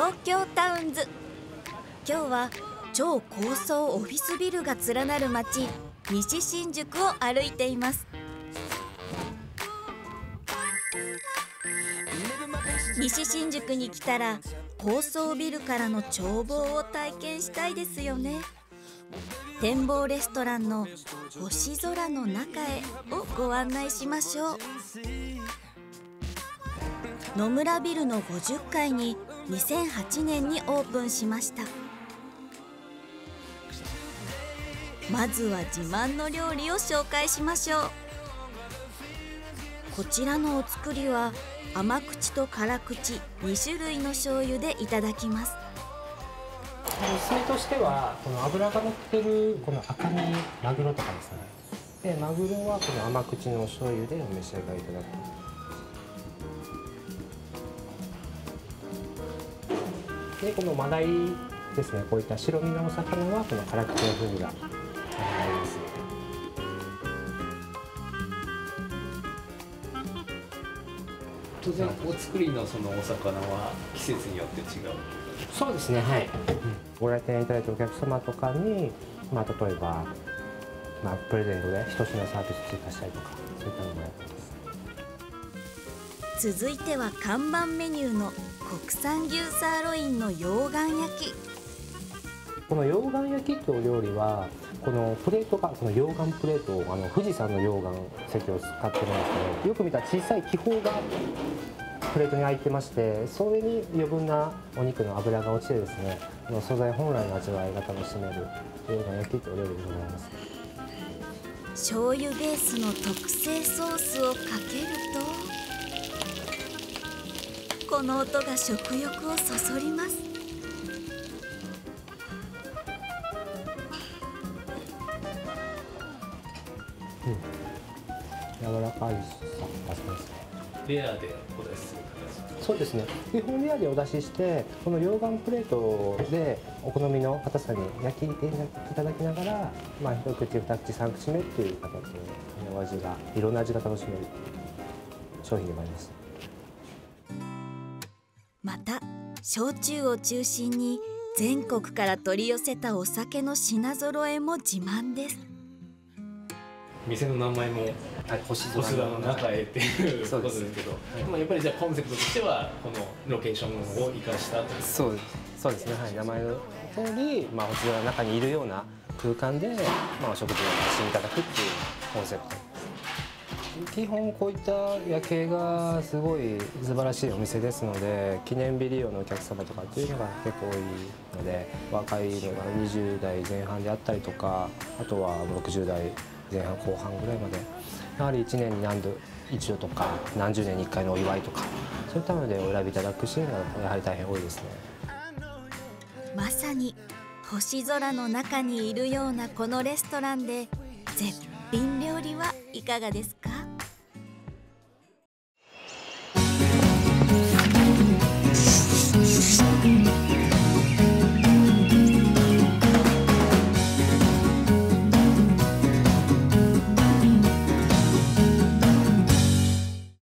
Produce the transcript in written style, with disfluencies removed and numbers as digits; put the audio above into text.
東京タウンズ。今日は超高層オフィスビルが連なる街、西新宿を歩いています。西新宿に来たら高層ビルからの眺望を体験したいですよね。展望レストランの星空の中へをご案内しましょう。野村ビルの50階に2008年にオープンしました。まずは自慢の料理を紹介しましょう。こちらのお作りは甘口と辛口2種類の醤油でいただきます。 おすすめとしてはこの脂が乗ってるこの赤身マグロとかですね。でマグロはこの甘口の醤油でお召し上がりいただく。でこのマダイですね、こういった白身のお魚はこの辛口の風味があります。 当然お作りのそのお魚は季節によって違う。 そうですね、はい。ご来店いただいたお客様とかに、例えば、プレゼントで一品サービス追加したりとか、そういったのもやってます。 続いては看板メニューの国産牛サーロインの溶岩焼き。 この溶岩焼きってお料理はこのプレートがこの溶岩プレートを富士山の溶岩石を使ってるんですけど、よく見たら小さい気泡がプレートに開いてまして、それに余分なお肉の脂が落ちてですね、素材本来の味わいが楽しめる溶岩焼きってお料理でございます。 醤油ベースの特製ソースをかけると、この音が食欲をそそります。 柔らかいさがしますね。 レアでお出しする形。 そうですね。基本レアでお出しして、この溶岩プレートでお好みの硬さに焼きいただきながら、一口、二口、三口目っていう形でお味がいろんな味が楽しめる商品でもあります。 また焼酎を中心に全国から取り寄せたお酒の品揃えも自慢です。 店の名前も星空の中へっていうことですけど、やっぱりじゃあコンセプトとしてはこのロケーションを生かしたという。 そうですね、はい、名前の通り、星空の中にいるような空間で、お食事を楽しんでいただくっていうコンセプト。基本こういった夜景がすごい素晴らしいお店ですので、記念日利用のお客様とかっていうのが結構多いので、若いのが20代前半であったりとか、あとは60代前半後半ぐらいまで、やはり1年に何度一度とか何十年に1回のお祝いとか、そういったのでお選びいただくシーンがやはり大変多いですね。 まさに星空の中にいるようなこのレストランで絶品料理はいかがですか？